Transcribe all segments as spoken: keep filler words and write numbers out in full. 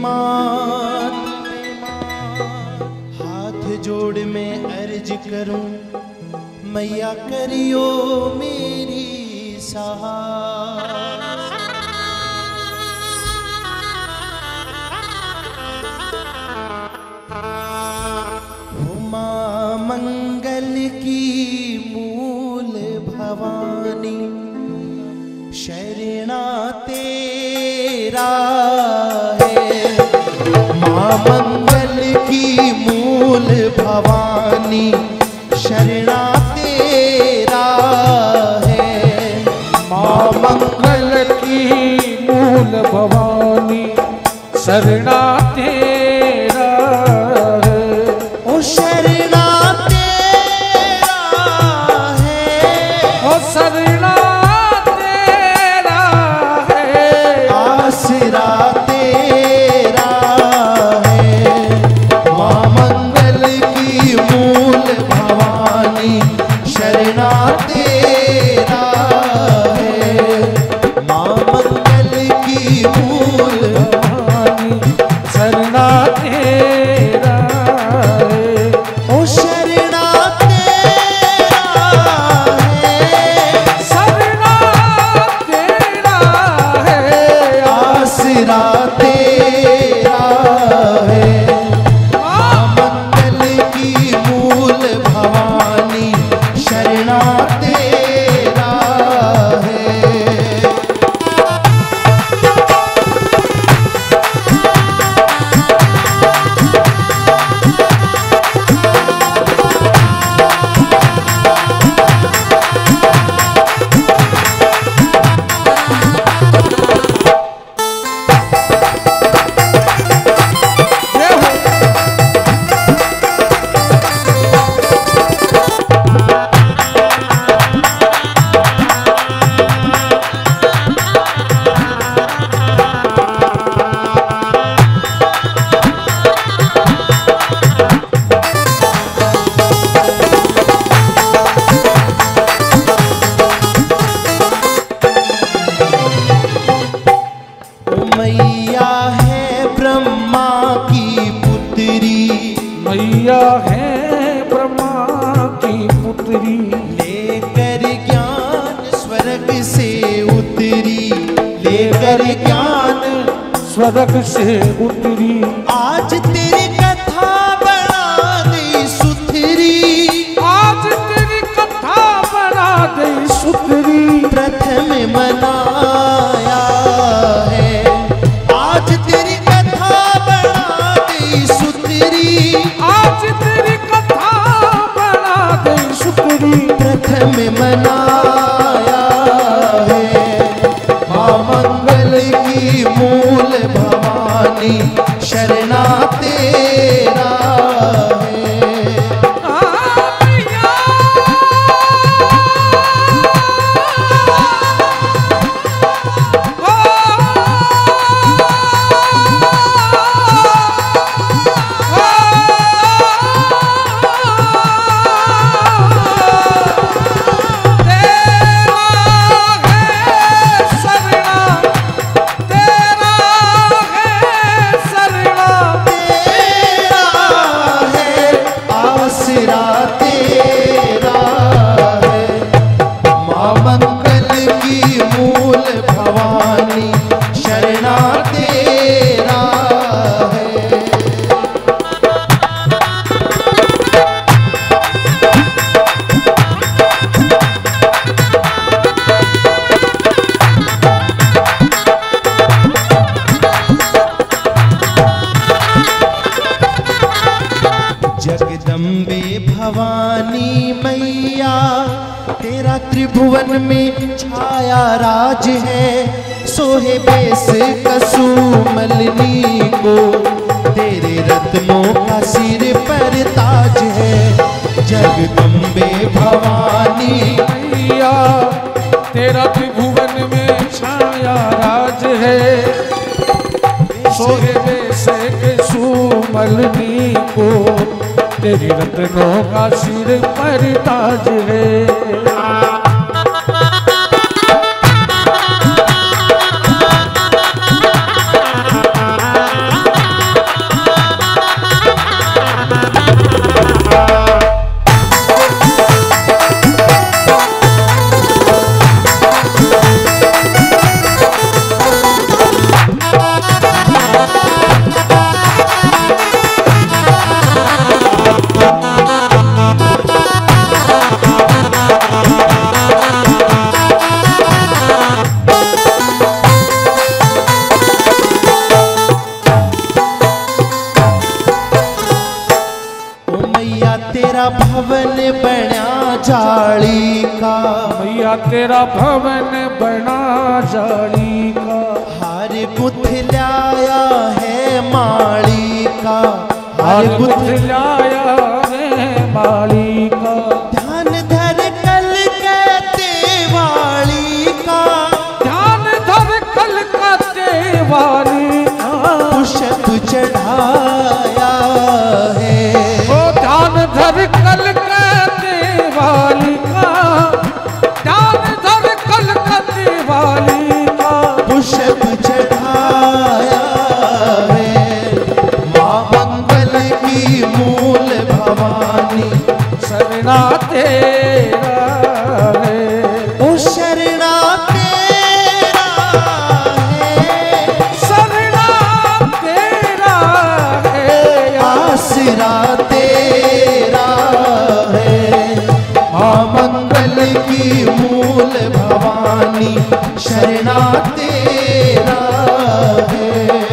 मात हाथ जोड़ मैं अर्ज करूं, मैया करियो मेरी सहाय। उमा मंगल की मूल भवानी, शरणा तेरा है। माँ मंगल की मूल भवानी, शरणा तेरा है। माँ मंगल की मूल भवानी, शरणा तेरा है। ओ शरणा तेरा है, ओ शरणा तेरा है। आसरा तेरा है। माँ मंगल की मूल भवानी, शरणा तेरा है। माँ मंगल की मूल भवानी, शरणा तेरा है। ओ शरणा तेरा है, शरणा तेरा है। आसरा तेरा है। माँ मंगल की मूल भवानी, शरणा तेरा है। मैया है ब्रह्मा की पुत्री, मैया है ब्रह्मा की पुत्री। लेकर ज्ञान स्वर्ग से उतरी, लेकर ज्ञान स्वर्ग से उतरी। आज तेरी कथा बना दे सुथरी, आज तेरी कथा बना दे सुथरी। प्रथम मनाया है। आज तेरी कथा बना दे सुथरी, आज तेरी कथा बना दे सुथरी। प्रथम मनाया है। माँ मंगल की मूल भवानी, शरणा तेरा है। आसरा तेरा है। माँ मंगल की मूल भवानी, शरणा तेरा है। जगदम्बे भवानी मैया, तेरा त्रिभुवन में छाया राज है। सोहे बेस कसुमलनी को, तेरे रत्नों का सिर पर ताज है। जगदम्बे भवानी मैया, तेरा त्रिभुवन में छाया राज है। सोहे से सुमलनी को, तेरी रत्नों का सिर पर ताज है। बना जाली का, मैया तेरा भवन बना जाली का। हार गुथलाया है माली का, हार गुथलाया है माली का। ध्यान धर कल कहते वाली का, ध्यान धर कल कहते वाली का। पुष्प चढ़ाया है, ओ ध्यान धर कल कहते वाली का। ध्यान धर कल कहते वाली का। पुष्प चढ़ाया है। माँ मंगल की मूल भवानी शरणा तेरा है। ओ शरणा तेरा है, शरणा तेरा है। आसरा तेरा है। माँ मंगल की मूल भवानी शरणा तेरा है।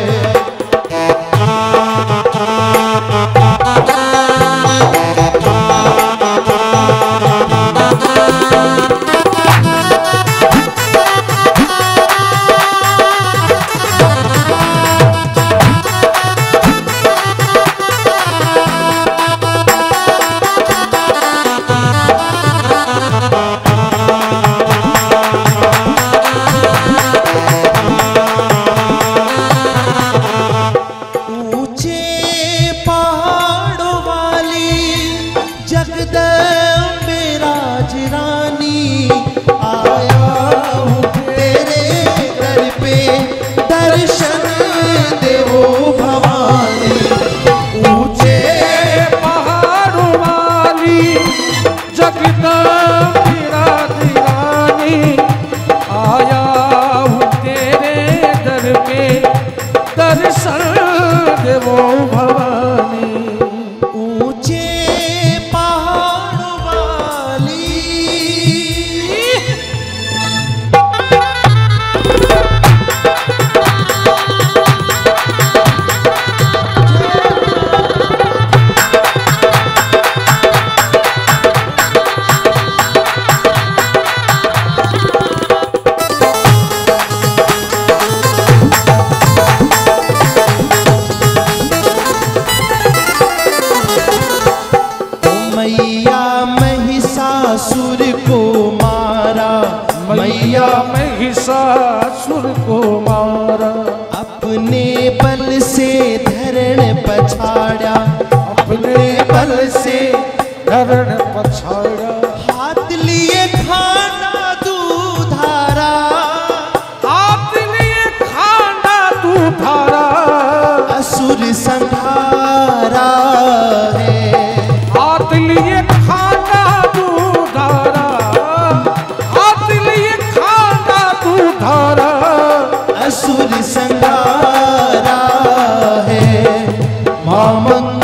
मैया महिषासुर को मारा, मैया महिषासुर को मारा। अपने बल से धरण पछाड़ा, अपने बल से धरण पछाड़ा। हाथ लिए खाना दूधारा, हाथ लिए खाना दूधारा। असुर संहारा है। हाथ लिए खाना दूधारा। हाथ लिए खाना दूधारा। असुर संहारा है। माँ मंगल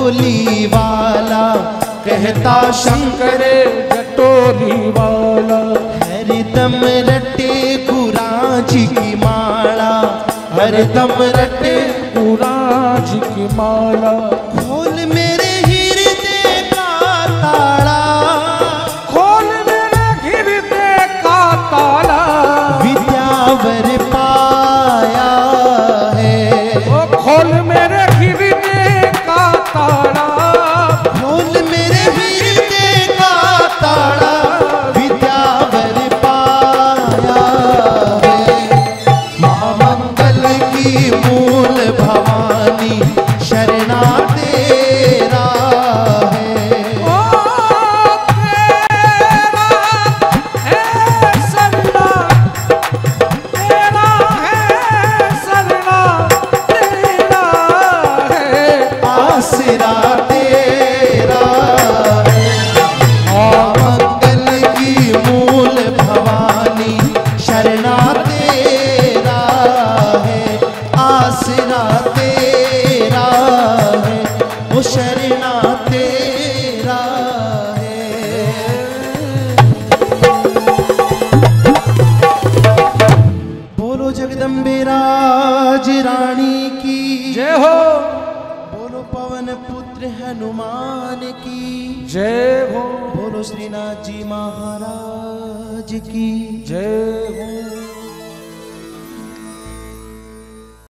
जटोली वाला, कहता शंकर जटोली वाला। हरदम रटे गुराज की माला, हरदम रटे गुराज की माला। खोल मेरे हृदय का ताला, खोल मेरे हृदय का ताला। विद्यावर पाया है, ओ खोल मेरे हृदय का ताला। खोल मेरे हृदय का ताला, विद्यावर पाया है। माँ मंगल की मूल भवानी, शरणा तेरा है। ओ तेरा है सरना, तेरा है सरना, तेरा है आसरा तेरा है। माँ मंगल की मूल भवानी, शरणा तेरा है, आसरा तेरा है, वो शरणा तेरा है। बोलो जगदम्बे राज रानी की जय हो, बोलो पवन पुत्र हनुमान की जय हो, बोलो श्रीनाथ जी महाराज की जय हो।